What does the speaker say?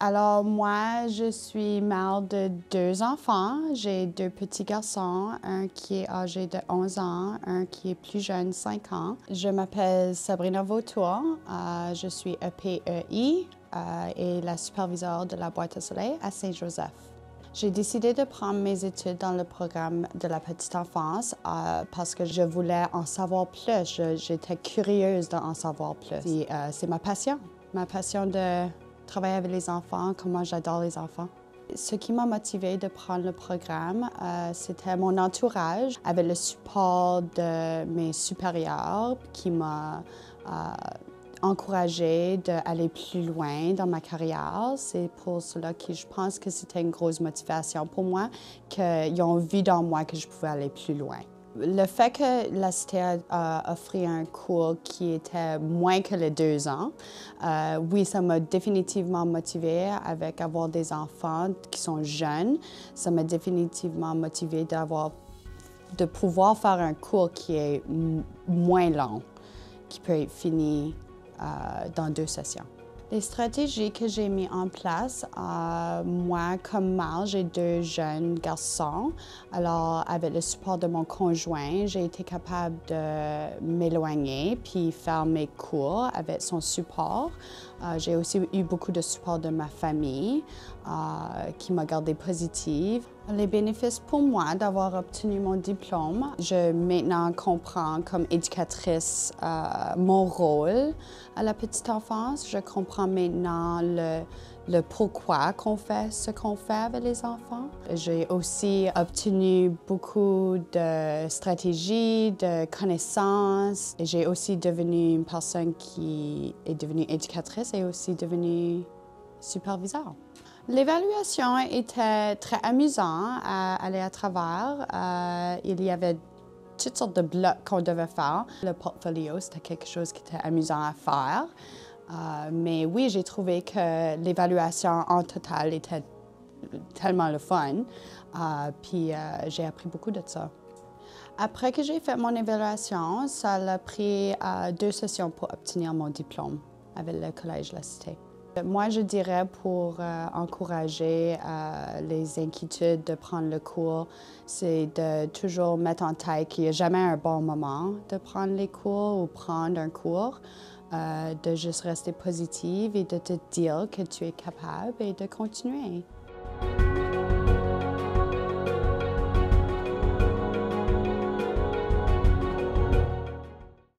Alors moi, je suis mère de 2 enfants. J'ai 2 petits garçons, un qui est âgé de 11 ans, un qui est plus jeune, 5 ans. Je m'appelle Sabrina Vautour, je suis EPEI et la superviseure de la boîte à soleil à Saint-Joseph. J'ai décidé de prendre mes études dans le programme de la petite enfance parce que je voulais en savoir plus. J'étais curieuse d'en savoir plus. C'est ma passion de travailler avec les enfants, comment j'adore les enfants. Ce qui m'a motivée de prendre le programme, c'était mon entourage, avec le support de mes supérieurs qui m'a encouragée d'aller plus loin dans ma carrière. C'est pour cela que je pense que c'était une grosse motivation pour moi, qu'ils ont vu dans moi que je pouvais aller plus loin. Le fait que la cité a offert un cours qui était moins que les 2 ans, oui, ça m'a définitivement motivée avec avoir des enfants qui sont jeunes. Ça m'a définitivement motivée de pouvoir faire un cours qui est moins long, qui peut être fini dans 2 sessions. Les stratégies que j'ai mises en place, moi, comme mère, j'ai 2 jeunes garçons. Alors, avec le support de mon conjoint, j'ai été capable de m'éloigner puis faire mes cours avec son support. J'ai aussi eu beaucoup de support de ma famille qui m'a gardée positive. Les bénéfices pour moi d'avoir obtenu mon diplôme, je maintenant comprends comme éducatrice mon rôle à la petite enfance. Je comprends maintenant le pourquoi qu'on fait ce qu'on fait avec les enfants. J'ai aussi obtenu beaucoup de stratégies, de connaissances. J'ai aussi devenu une personne qui est devenue éducatrice et aussi devenue superviseur. L'évaluation était très amusante à aller à travers. Il y avait toutes sortes de blocs qu'on devait faire. Le portfolio, c'était quelque chose qui était amusant à faire. Mais oui, j'ai trouvé que l'évaluation en total était tellement le fun. Puis j'ai appris beaucoup de ça. Après que j'ai fait mon évaluation, ça a pris 2 sessions pour obtenir mon diplôme avec le Collège La Cité. Moi, je dirais pour encourager les inquiétudes de prendre le cours, c'est de toujours mettre en tête qu'il n'y a jamais un bon moment de prendre les cours ou prendre un cours, de juste rester positive et de te dire que tu es capable et de continuer.